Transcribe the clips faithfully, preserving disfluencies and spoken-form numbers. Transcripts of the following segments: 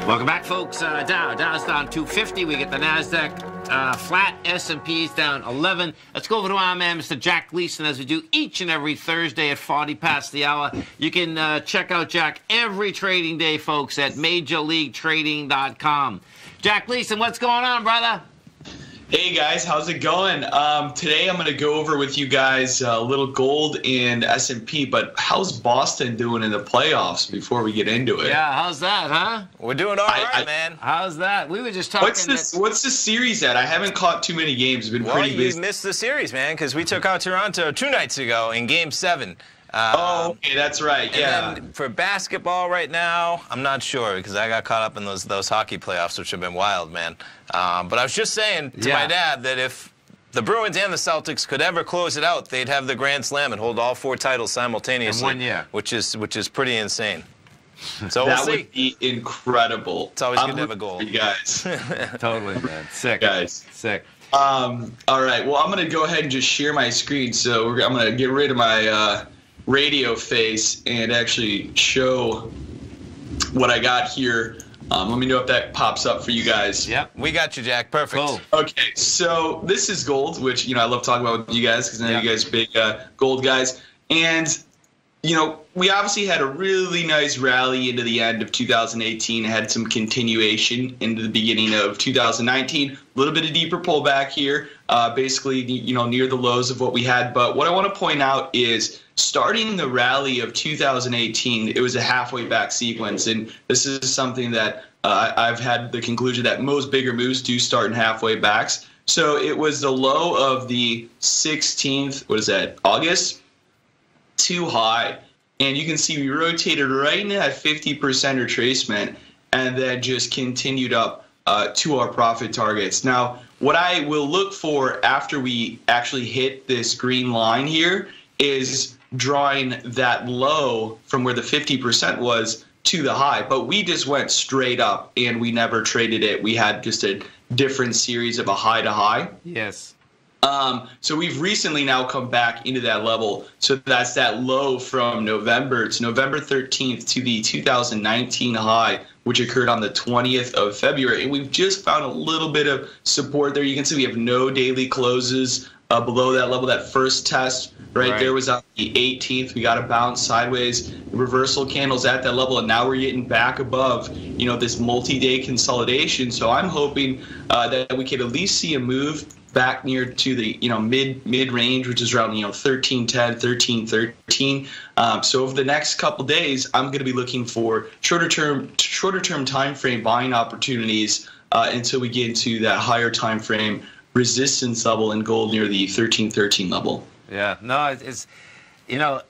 Welcome back, folks. Uh, Dow. Dow's down two fifty. We get the NASDAQ uh, flat. S and P's down eleven. Let's go over to our man, Mister Jack Gleason, as we do each and every Thursday at forty past the hour. You can uh, check out Jack every trading day, folks, at major league trading dot com. Jack Gleason, what's going on, brother? Hey guys, how's it going? Um, today I'm going to go over with you guys a uh, little gold and S and P, but how's Boston doing in the playoffs before we get into it? Yeah, how's that, huh? We're doing all right, I, I, man. How's that? We were just talking. What's this? What's the series at? I haven't caught too many games. It's been well, pretty you busy. missed the series, man, because we took out Toronto two nights ago in Game Seven. Um, oh, okay, that's right. Yeah. And for basketball right now, I'm not sure because I got caught up in those those hockey playoffs, which have been wild, man. Um, but I was just saying to yeah. my dad that if the Bruins and the Celtics could ever close it out, they'd have the Grand Slam and hold all four titles simultaneously. In one year. Which is which is pretty insane. So that we'll see. would be incredible. It's always I'm good to have a goal. You guys. Totally, man. Sick. Guys. Sick. Um, all right. Well, I'm going to go ahead and just share my screen. So we're, I'm going to get rid of my uh, radio face and actually show what I got here. Um, let me know if that pops up for you guys. Yep. We got you, Jack. Perfect. Cool. Okay, so this is gold, which, you know, I love talking about with you guys because I know Yep. you guys are big uh, gold guys. And, you know, we obviously had a really nice rally into the end of two thousand eighteen, had some continuation into the beginning of two thousand nineteen, a little bit of deeper pullback here, uh, basically, you know, near the lows of what we had. But what I want to point out is starting the rally of two thousand eighteen, it was a halfway back sequence. And this is something that uh, I've had the conclusion that most bigger moves do start in halfway backs. So it was the low of the sixteenth, what is that, August? Too high. And you can see we rotated right in that fifty percent retracement and then just continued up uh, to our profit targets. Now, what I will look for after we actually hit this green line here is drawing that low from where the fifty percent was to the high. But we just went straight up and we never traded it. We had just a different series of a high to high. Yes. Um, so we've recently now come back into that level. So that's that low from November to November thirteenth to the two thousand nineteen high, which occurred on the twentieth of February. And we've just found a little bit of support there. You can see we have no daily closes uh, below that level. That first test right, right there was on the eighteenth. We got a bounce sideways, reversal candles at that level, and now we're getting back above, you know, this multi-day consolidation. So I'm hoping uh, that we could at least see a move back near to the, you know, mid mid range, which is around, you know, thirteen ten, thirteen thirteen. Um, so over the next couple days, I'm going to be looking for shorter term shorter term time frame buying opportunities uh, until we get into that higher time frame resistance level in gold near the thirteen thirteen level. Yeah. No, it's, it's you know,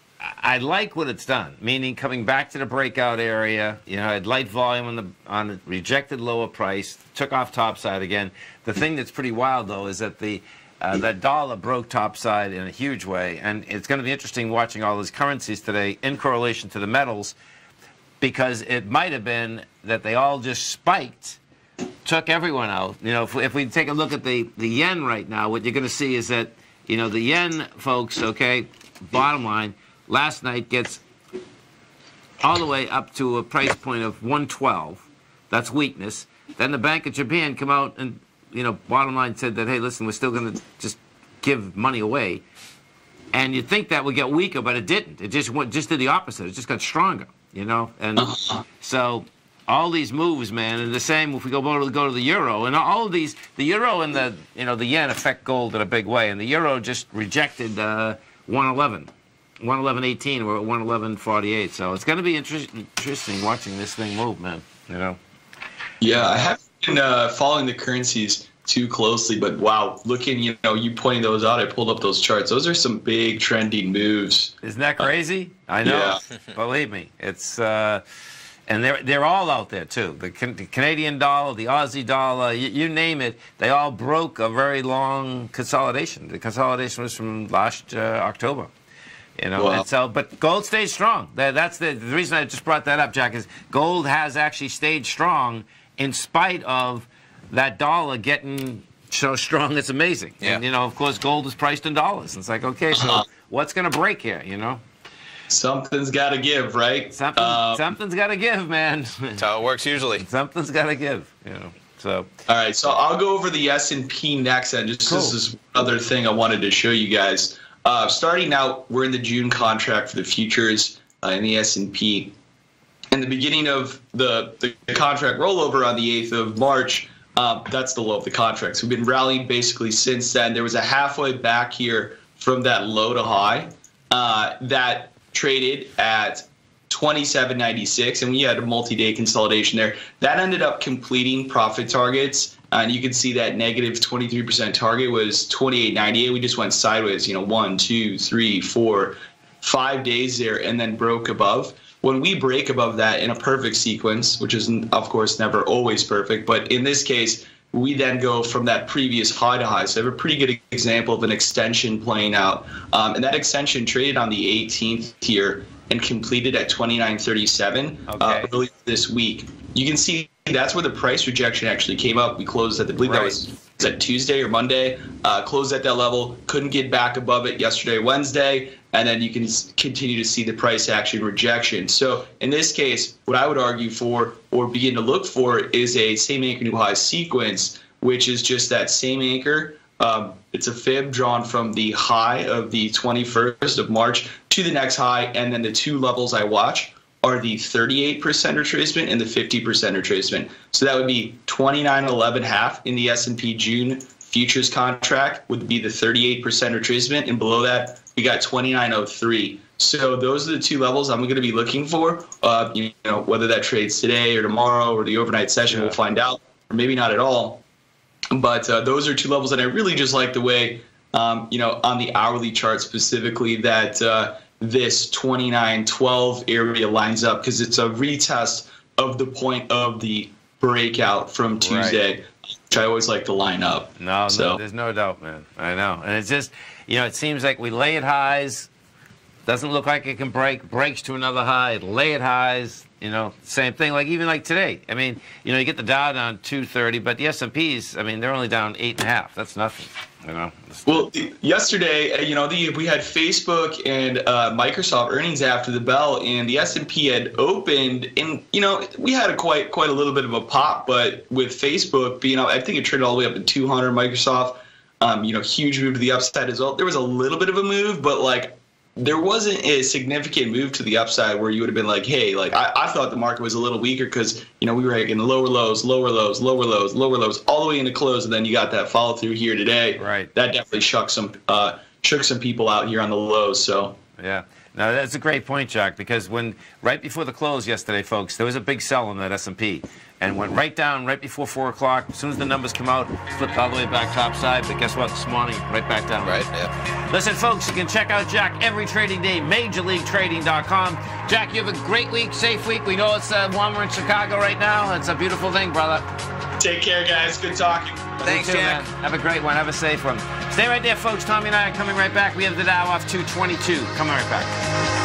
I like what it's done, meaning coming back to the breakout area. You know, had light volume on the on the rejected lower price, took off topside again. The thing that's pretty wild though is that the uh, that dollar broke topside in a huge way, and it's going to be interesting watching all these currencies today in correlation to the metals, because it might have been that they all just spiked, took everyone out. You know, if we, if we take a look at the the yen right now, what you're going to see is that, you know, the yen, folks. Okay, bottom line. Last night gets all the way up to a price point of one twelve. That's weakness. Then the Bank of Japan come out and, you know, bottom line said that, hey, listen, we're still going to just give money away. And you'd think that would get weaker, but it didn't. It just went, just did the opposite. It just got stronger, you know. And so all these moves, man, and the same if we go to go to the euro, and all of these, the euro and the, you know, the yen affect gold in a big way, and the euro just rejected uh, one eleven. one eleven eighteen, we're at one eleven forty-eight. So it's going to be inter interesting watching this thing move, man. You know. Yeah, I haven't been uh, following the currencies too closely, but wow, looking, you know, you pointing those out, I pulled up those charts. Those are some big trending moves. Isn't that crazy? Uh, I know. Yeah. Believe me, it's uh, and they're they're all out there too. The, can, the Canadian dollar, the Aussie dollar, you, you name it. They all broke a very long consolidation. The consolidation was from last uh, October. You know, wow. And so, but gold stays strong. That, that's the, the reason I just brought that up, Jack, is gold has actually stayed strong in spite of that dollar getting so strong. It's amazing. Yeah. And, you know, of course, gold is priced in dollars. It's like, okay, so what's going to break here, you know? Something's got to give, right? Something, um, something's got to give, man. That's how it works usually. Something's got to give, you know. So. All right, so I'll go over the S and P next, and just Cool. this is another thing I wanted to show you guys. Uh, starting out, we're in the June contract for the futures uh, in the S and P. In the beginning of the, the contract rollover on the eighth of March, um, that's the low of the contract. So we've been rallying basically since then. There was a halfway back here from that low to high uh, that traded at twenty-seven ninety-six, and we had a multi-day consolidation there. That ended up completing profit targets, and you can see that negative twenty-three percent target was twenty-eight ninety-eight. We just went sideways, you know, one, two, three, four, five days there, and then broke above. When we break above that in a perfect sequence, which is, of course, never always perfect, but in this case, we then go from that previous high to high. So I have a pretty good example of an extension playing out. Um, and that extension traded on the eighteenth here and completed at twenty-nine thirty-seven Okay. uh, earlier this week. You can see that's where the price rejection actually came up. We closed at, I believe Right. that was, was that Tuesday or Monday, uh, closed at that level, couldn't get back above it yesterday, Wednesday, and then you can s- continue to see the price action rejection. So in this case, what I would argue for or begin to look for is a same anchor new high sequence, which is just that same anchor. Um, it's a fib drawn from the high of the twenty-first of March to the next high, and then the two levels I watch are the thirty-eight percent retracement and the fifty percent retracement. So that would be twenty-nine eleven half in the S and P June futures contract would be the thirty-eight percent retracement, and below that we got twenty-nine oh three. So those are the two levels I'm going to be looking for. Uh, you know, whether that trades today or tomorrow or the overnight session, Yeah. we'll find out, or maybe not at all. But uh, those are two levels that I really just like the way, um, you know, on the hourly chart specifically, that uh, this twenty-nine twelve area lines up, because it's a retest of the point of the breakout from Tuesday, right, which I always like to line up. No, so. no, there's no doubt, man. I know. And it's just, you know, it seems like we lay it highs, doesn't look like it can break, breaks to another high, lay it highs, you know, same thing. Like even like today. I mean, you know, you get the Dow down two thirty, but the S and Ps, I mean, they're only down eight and a half. That's nothing, you know. Well, yesterday, you know, the, we had Facebook and uh, Microsoft earnings after the bell, and the S and P had opened, and you know, we had a quite quite a little bit of a pop, but with Facebook being up, I think it traded all the way up to two hundred. Microsoft, um, you know, huge move to the upside as well. There was a little bit of a move, but like there wasn't a significant move to the upside where you would have been like, hey, like I, I thought the market was a little weaker because, you know, we were in lower lows, lower lows, lower lows, lower lows, all the way into close, and then you got that follow through here today. Right. That definitely shook some uh, shook some people out here on the lows. So yeah. Now that's a great point, Jack, because when right before the close yesterday, folks, there was a big sell on that S and P. And went right down right before four o'clock. As soon as the numbers come out, flipped all the way back topside. But guess what? This morning, right back down. Right, yeah. Listen, folks, you can check out Jack every trading day, major league trading dot com. Jack, you have a great week, safe week. We know it's uh, warmer in Chicago right now. It's a beautiful thing, brother. take care, guys. Good talking. Thanks, You too, Jack. man. Have a great one. Have a safe one. Stay right there, folks. Tommy and I are coming right back. We have the Dow off two twenty-two. Coming right back.